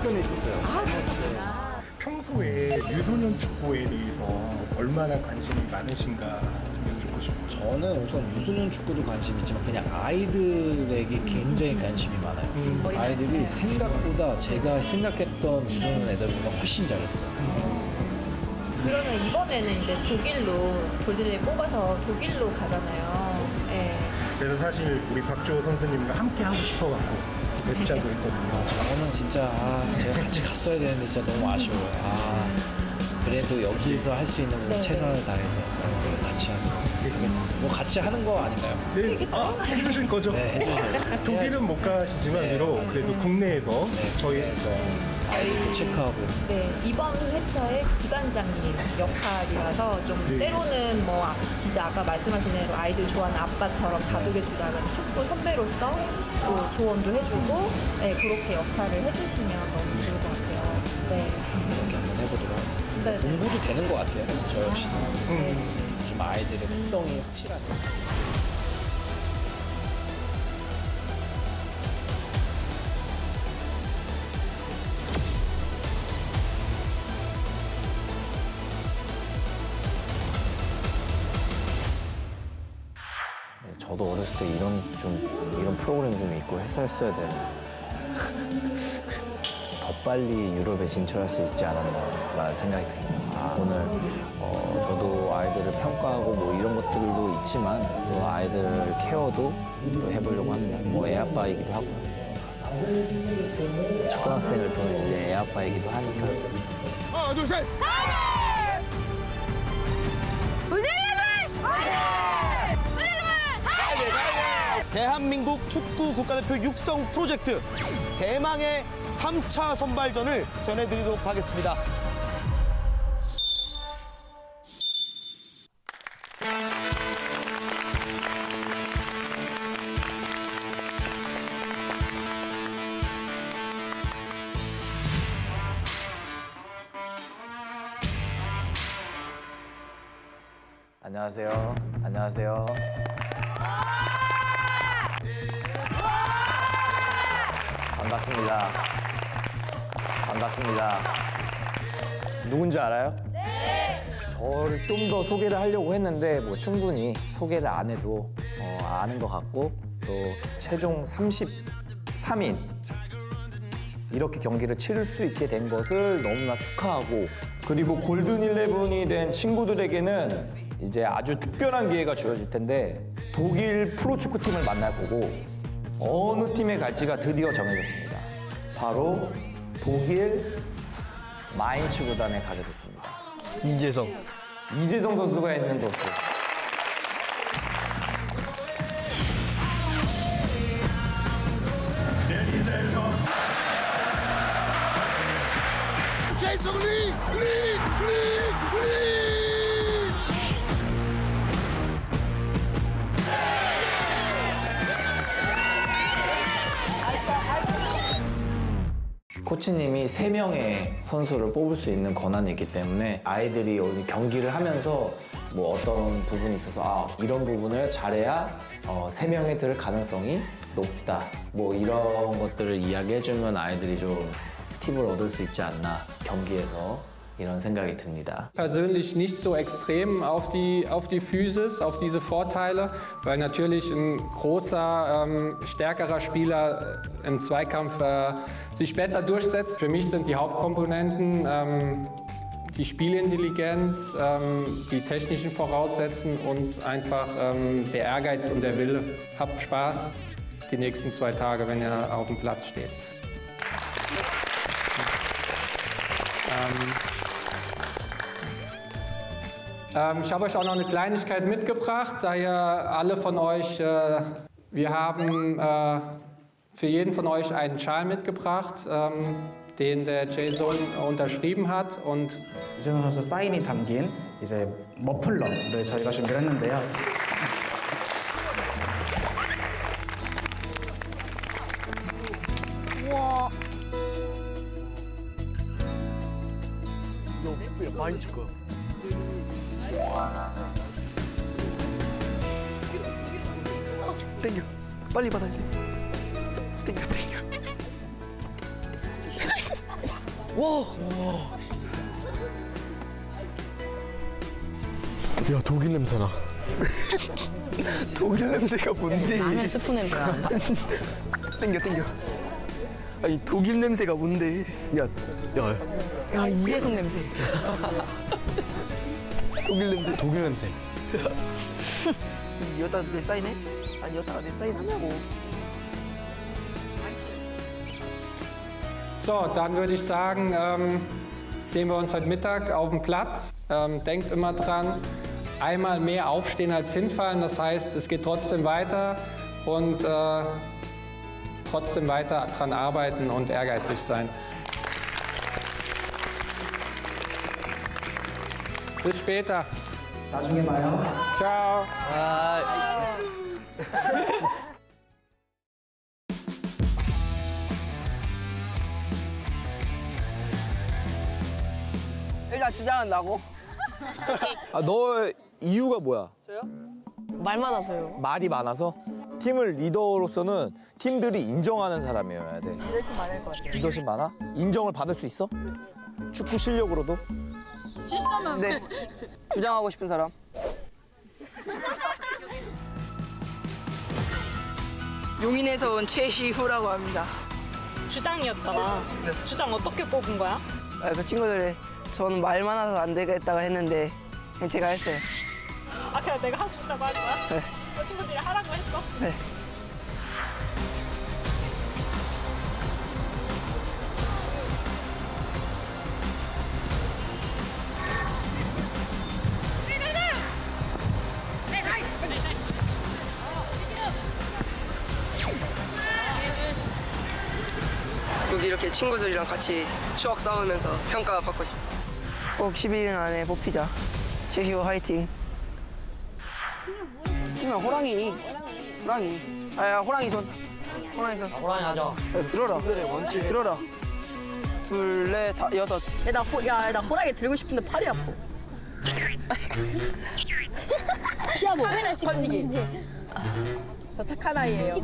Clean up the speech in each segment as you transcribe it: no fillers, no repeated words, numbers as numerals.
학교는 있었어요. 평소에 유소년 축구에 대해서 얼마나 관심이 많으신가 좀 여쭙고 싶어요. 저는 우선 유소년 축구도 관심이 있지만 그냥 아이들에게 굉장히 관심이 많아요. 아이들이 생각보다 제가 생각했던 유소년 애들보다 훨씬 잘했어요. 그러면 이번에는 이제 독일로 골든을 뽑아서 독일로 가잖아요. 네. 그래서 사실 우리 박주호 선수님과 함께 하고 싶어갖고 뵙자고 했거든요. 저는 진짜 제가 같이 갔어야 되는데 진짜 너무 아쉬워요. 그래도 여기서 할 수 있는 거 최선을 다해서 같이 하겠습니다. 뭐 같이 하는 거 아닌가요? 네, 해주실 거죠? 네. 독일은 못 가시지만 비록 그래도 국내에서 저희에서 아이들도 체크하고. 네, 이번 회차의 구단장님 역할이라서 좀 때로는 뭐 진짜 아까 말씀하신 대로 아이들 좋아하는 아빠처럼 다독여주다가 축구 선배로서 또 조언도 해주고 그렇게 역할을 해주시면 너무 좋을 것 같아요. 네. 이렇게 한번 해보도록 하겠습니다. 네. 공부도 되는 것 같아요. 저 역시. 좀 아이들의 특성이 확실하게. 저도 어렸을 때 이런 프로그램 좀 있고 했었어야 되는데 더 빨리 유럽에 진출할 수 있지 않았나라는 생각이 듭니다. 오늘 저도 아이들을 평가하고 뭐 이런 것들도 있지만 또 아이들 케어도 또 해보려고 합니다. 뭐 애아빠이기도 하고 초등학생을 또 이제 애아빠이기도 하니까. 하나, 둘, 셋! 대한민국 축구 국가대표 육성 프로젝트 대망의 3차 선발전을 전해드리도록 하겠습니다. 안녕하세요. 안녕하세요. 반갑습니다. 반갑습니다. 누군지 알아요? 네! 저를 좀 더 소개를 하려고 했는데 뭐 충분히 소개를 안 해도 아는 것 같고 또 최종 33인 이렇게 경기를 치를 수 있게 된 것을 너무나 축하하고 그리고 골든 11이 된 친구들에게는 이제 아주 특별한 기회가 주어질 텐데 독일 프로축구팀을 만날 거고 어느 팀에 갈지가 드디어 정해졌습니다. 바로 독일 마인츠 구단에 가게 됐습니다. 이재성 선수가 있는 곳에. 제이슨 리! 코치님이 3명의 선수를 뽑을 수 있는 권한이 있기 때문에 아이들이 여기 경기를 하면서 뭐 어떤 부분이 있어서 이런 부분을 잘해야 3명이 들 가능성이 높다 뭐 이런 것들을 이야기해주면 아이들이 좀 팁을 얻을 수 있지 않나 경기에서 이런 생각이 듭니다. Persönlich nicht so extrem auf die Physis, auf diese Vorteile, weil natürlich ein großer, stärkerer Spieler im Zweikampf sich besser durchsetzt. Für mich sind die Hauptkomponenten die Spielintelligenz, die technischen Voraussetzungen und einfach der Ehrgeiz und der Wille. Habt Spaß die nächsten 2 Tage, wenn ihr auf dem Platz steht. Ich habe euch auch noch eine Kleinigkeit mitgebracht, da ihr alle von euch, wir haben für jeden von euch einen Schal mitgebracht, den der Jason unterschrieben hat und 이재성 선수 사인이 담긴 이제 머플러를 저희가 준비를 했는데요. 우와. 마인츠 거. 땡겨. 빨리 받아야 돼. 땡겨. 야, 독일 냄새나. 독일 냄새가 뭔데? 나는 스프 냄새가 안 나. 땡겨. 아니, 독일 냄새가 뭔데? 야. 야, 이재성 냄새. 독일 냄새. 여기다가 내 사인해? 아니, 여기다가 내 사인 하냐고. So, dann würde ich sagen, sehen wir uns heute Mittag auf dem Platz. Denkt immer dran, einmal mehr aufstehen als hinfallen. Das heißt, es geht trotzdem weiter und trotzdem weiter dran arbeiten und ehrgeizig sein. Bis später. 나중에 봐요. Ciao. 일단 주장한다고? 너 이유가 뭐야? 말 많아서요. 말이 많아서? 팀을 리더로서는 팀들이 인정하는 사람이어야 돼. 리더십 많을 것 같아요. 리더십 많아? 인정을 받을 수 있어? 축구 실력으로도? 네. 주장하고 싶은 사람? 용인에서 온 최시후라고 합니다. 주장이었잖아. 주장 어떻게 뽑은 거야? 그 친구들이 저는 말 많아서 안 되겠다고 했는데 그냥 제가 했어요. 아, 그냥 내가 하고 싶다고 한 거야? 네. 너 친구들이 하라고 했어? 네. 꼭 이렇게 친구들이랑 같이 추억 쌓으면서 평가 받고 싶어. 꼭 11일 안에 뽑히자. 최시호 화이팅. 팀명 호랑이. 아야 호랑이 손. 호랑이 손. 호랑이 하자. 야, 들어라. 들어라. 둘, 넷, 다, 여섯. 나 호랑이 들고 싶은데 팔이 아파. 피하고 던지기. 저 착한 아이예요.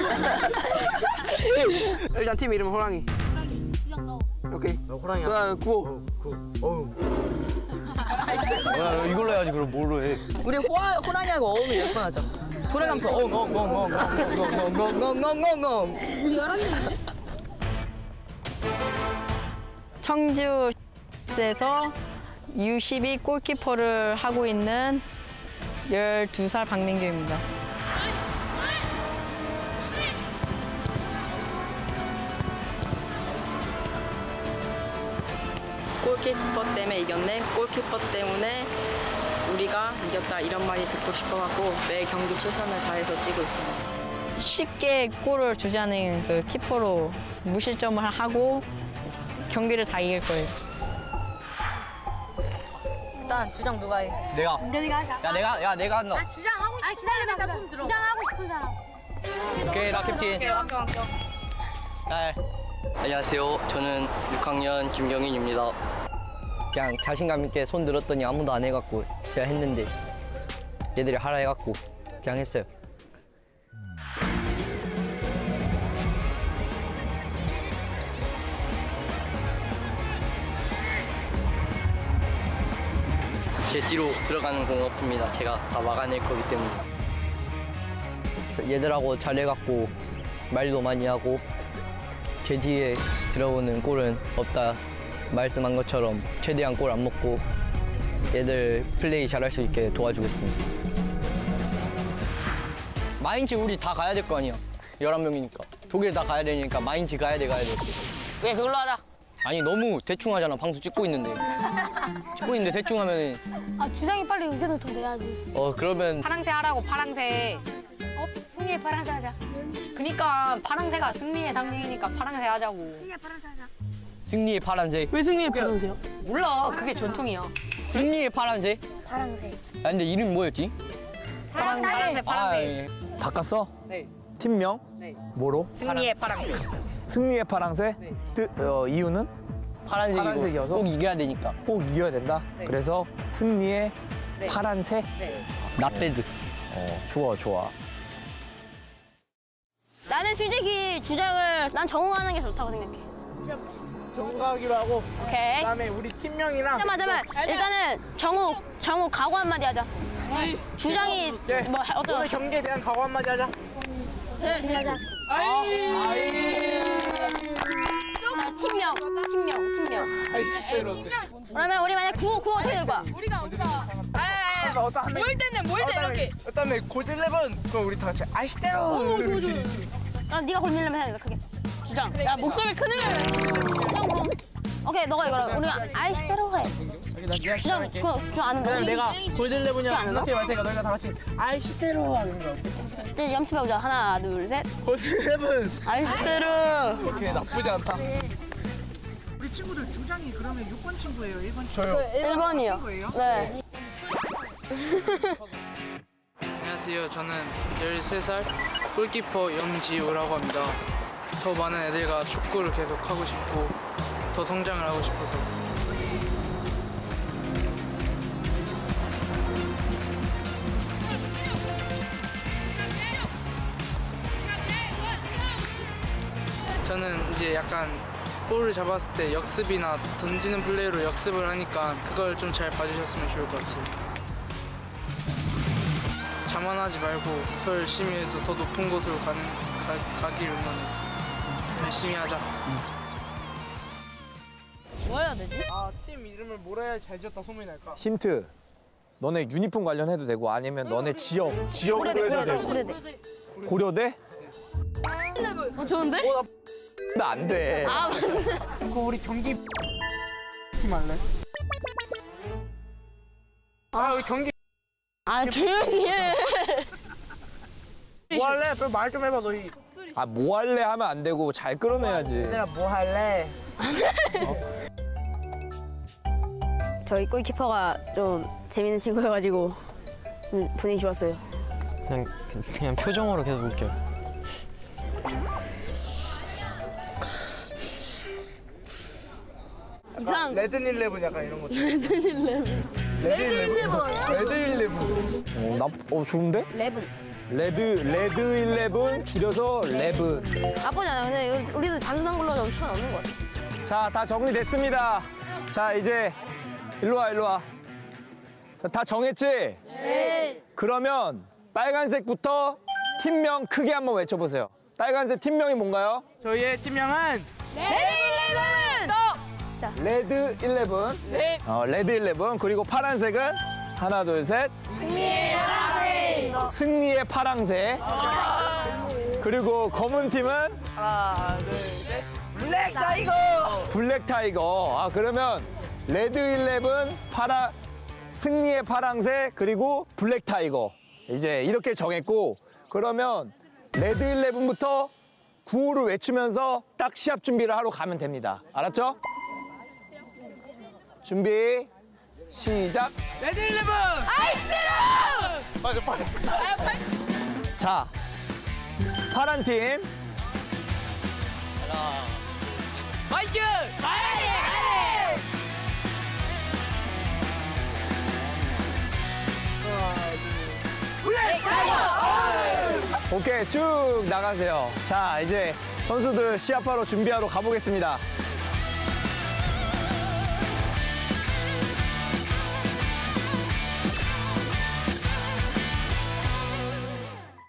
일단 팀 이름 호랑이. 오케이. 호랑이. 구호. 이걸로 해야지, 그럼 뭘로 해? 우리 호랑이하고 어음을 10번 하자. 돌아가면서 엉엉엉엉엉엉엉엉엉엉엉. 우리 11명인데? 청주에서 U12 골키퍼를 하고 있는 12살 박민규입니다. 골키퍼 때문에 이겼네. 골키퍼 때문에 우리가 이겼다. 이런 말이 듣고 싶어갖고 매 경기 최선을 다해서 뛰고 있습니다. 쉽게 골을 주지 않은 그 키퍼로 무실점을 하고 경기를 다 이길 거예요. 일단 주장 누가 해? 내가. 내가 하자. 내가 한다. 주장하고 싶은 기다려봐. 주장하고 싶은 사람. 오케이, 나 캡틴. 네. 안녕하세요. 저는 6학년 김경인입니다. 그냥 자신감 있게 손 들었더니 아무도 안 해갖고 제가 했는데 얘들이 하라 해갖고 그냥 했어요. 제 뒤로 들어가는 공 없습니다. 제가 다 막아낼 거기 때문에. 얘들하고 잘해갖고 말도 많이 하고 제 뒤에 들어오는 골은 없다 말씀한 것처럼 최대한 골 안 먹고 얘들 플레이 잘할 수 있게 도와주겠습니다. 마인츠 우리 다 가야 될 거 아니야. 11명이니까. 독일 다 가야 되니까 마인츠 가야 돼. 왜 그걸로 하자. 아니 너무 대충 하잖아. 방송 찍고 있는데. 대충 하면 아, 주장이 빨리 의견을 더 내야지. 그러면 파랑새 하라고 파랑새. 승리의 파란색 하자. 그니까 파랑새가 승리의 상징이니까 파랑새 하자고. 승리의 파란색 하자. 승리의 파란색. 왜 승리의 파랑새요? 몰라. 그게 전통이야. 승리의 파란색? 파란색. 아 근데 이름이 뭐였지? 파랑새 파랑새. 바꿨어? 네. 팀명? 네. 뭐로? 승리의 파랑새. 승리의 파랑새? 네. 이유는? 파란색이고 파란색이어서? 꼭 이겨야 되니까. 꼭 이겨야 된다? 네. 그래서 승리의 네. 파란새? 네. 나배드. 좋아. 나는 솔직히 주장을 난 적응하는 게 좋다고 생각해. 정우하기로 하고. 오케이. 그다음에 우리 팀명이랑. 잠깐만. 일단은 정우 각오 한마디 하자. 주장이 뭐 어떤 오늘 경기에 대한 각오 한마디 하자. 준비하자. 팀명. 그러면 우리 만약 구호 어떻게 될 거야? 모일 때는 이렇게. 그다음에 골드11 그럼 우리 다 같이 아시대로. 네가 골밀려면 해야 돼 크게. 주장. 야 목소리 큰일 나네. 주장 그럼. 오케이 너가 이거라. 우리가 아이시대로 해. 주장 아는 거. 내가 골드11이랑 아는 거? 이렇게 말 테니까 너희가 다 같이 아이시대로 하는 거. 이제 연습해보자. 하나 둘 셋. 골드11. 아이시대로. 오케이 나쁘지 않다. 우리 친구들 주장이 그러면 6번 친구예요, 1번 친구? 저요. 1번이요. 네. 안녕하세요. 저는 13살 골키퍼 염지우라고 합니다. 더 많은 애들과 축구를 계속 하고 싶고 더 성장을 하고 싶어서. 저는 이제 약간 볼을 잡았을 때 역습이나 던지는 플레이로 역습을 하니까 그걸 좀 잘 봐주셨으면 좋을 것 같아요. 자만하지 말고 더 열심히 해서 더 높은 곳으로 가길 응원해. 열심히 하자. 뭐 해야 되지? 팀 이름을 뭐라 해야 잘 지었다 소문이 날까? 힌트. 너네 유니폼 관련해도 되고 아니면 너네 지역으로 해도 되고. 고려대? 좋은데? 나 안 돼. 그거 우리 경기 팀 할래? 우리 경기 조용히 해. 뭐 할래? 또 말 좀 해봐 너희. 뭐 할래 하면 안 되고 잘 끌어내야지. 얘들아 뭐 할래? 저희 골키퍼가 좀 재밌는 친구여가지고 분위기 좋았어요. 그냥 표정으로 계속 웃겨. 이상. 레드11 약간 이런 거. 레드11. 좋은데? 레드11 줄여서 레븐. 나쁘지 않아. 근데 우리도 단순한 걸로 너무 시간 없는 것 같아. 자, 다 정리됐습니다. 자, 이제 일로 와. 다 정했지? 네. 그러면 빨간색부터 팀명 크게 한번 외쳐보세요. 빨간색 팀명이 뭔가요? 저희의 팀명은 레드11. 네. 레드11. 그리고 파란색은 하나, 둘, 셋. 승리의 파랑색. 그리고 검은 팀은 하나, 둘, 셋. 블랙 타이거. 그러면 레드11 승리의 파랑색 그리고 블랙 타이거. 이제 이렇게 정했고 그러면 레드11부터 구호를 외치면서 딱 시합 준비를 하러 가면 됩니다. 알았죠? 준비 시작. 레드11 아이스테로. 맞아. 자, 파란 팀. 마이크. 블랙 타이거. 오케이, 쭉 나가세요. 자, 이제 선수들 시합하러 준비하러 가보겠습니다.